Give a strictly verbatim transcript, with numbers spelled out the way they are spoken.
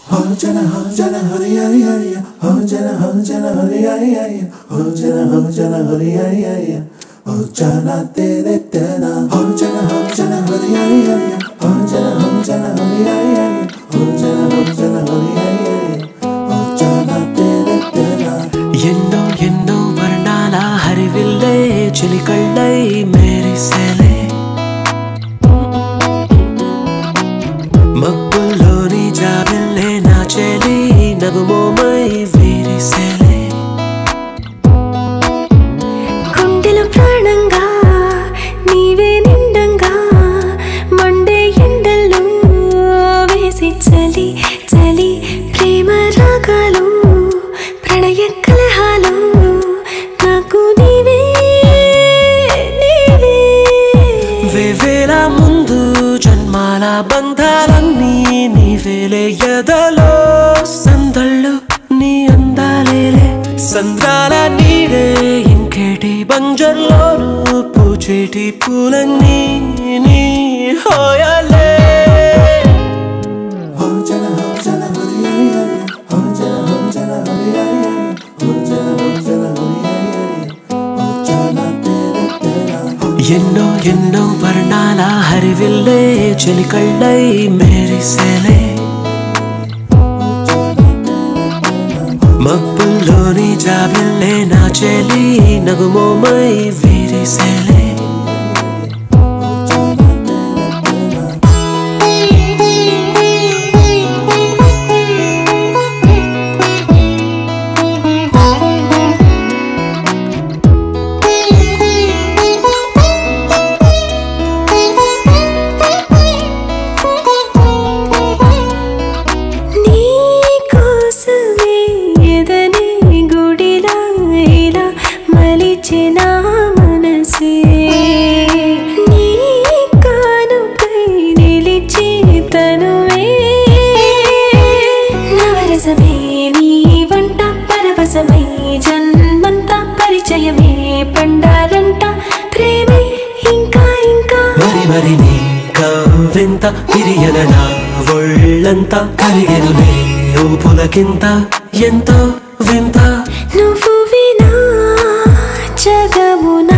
Ho jana ho jana hari hari hari ho jana ho jana hari hari hari ho jana ho jana hari hari hari ho jana tere tera ho jana ho jana hari hari hari ho jana ho jana hari hari hari ho jana ho jana hari hari hari ho jana tere tera ఎన్నో ఎన్నో వర్ణాల హరివిల్లే చిలికళ్ళై మెరిసేలే మబ్బుల్లోని జాబిల్లే నా చెలి నగుమోమై విరిసేలే గుండెల ప్రాణంగా నీవే నిండంగా Monday ఎండల్లో వేసి చలి చలి ప్రేమ రాగాలు ప్రణయ కలహాలు నాకు నీవే నీవే వేవేల ముందు జన్మాల బంధాలన్నీ నీవేలే ఎదలో సందళ్ళు నీ అందాలేలే సంద్రాల నీడే ఇంకేటి బంజర్లోను పూచేటి పూలన్నీ నీ హోయలే ho jana ho jana hari hari hari ho jana ho jana hari hari hari ho jana ho jana hari hari hari ho jana tere tera ఎన్నో ఎన్నో వర్ణాల హరివిల్లే చిలికళ్ళై మెరిసేలే మబ్బుల్లోని జాబిల్లే నా చెలి నగుమోమై విరిసేలే జన్మంతా పరిచయమే పండాలంట ప్రేమే ఇంకా ఇంకా మరి మరి నీ కవ్వింత తిరియన నా ఒళ్ళంతా కరిగెనులే ఊపులకింత ఎంతో వింత నువ్వు వినా జగమునా